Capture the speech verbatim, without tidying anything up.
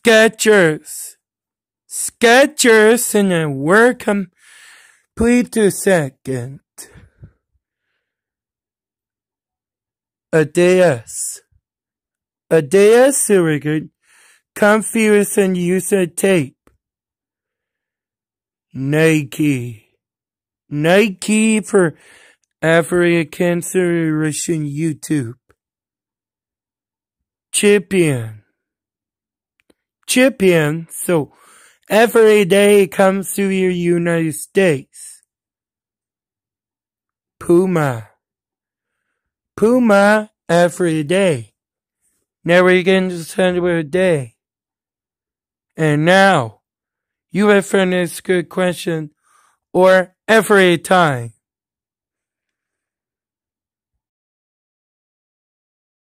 Skechers. Skechers and then we're complete to second. Adidas. Adidas are good. Comfier and use a tape. Nike. Nike for every consideration YouTube. Champion. Champion, so every day comes to your United States. Puma. Puma every day. Never again to send a day. And now, you have found this good question, or every time.